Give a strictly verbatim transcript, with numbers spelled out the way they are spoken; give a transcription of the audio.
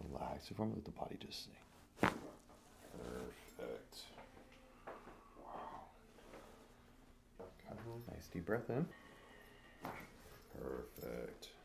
Relax. If I'm let the body just sink. Perfect. Wow. Okay. Nice deep breath in. Perfect.